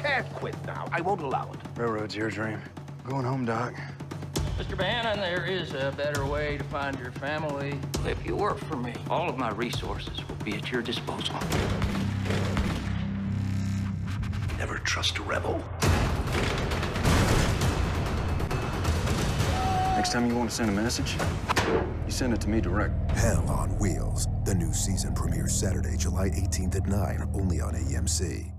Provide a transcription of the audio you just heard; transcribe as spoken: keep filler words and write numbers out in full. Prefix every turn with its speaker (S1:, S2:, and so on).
S1: can't quit now. I won't allow it.
S2: Railroad's your dream. I'm going home, Doc.
S3: Mister Bannon, there is a better way to find your family. If you work for me, all of my resources will be at your disposal.
S1: Never trust a rebel.
S2: Next time you want to send a message, you send it to me direct.
S4: Hell on Wheels. The new season premieres Saturday, July eighteenth at nine, only on A M C.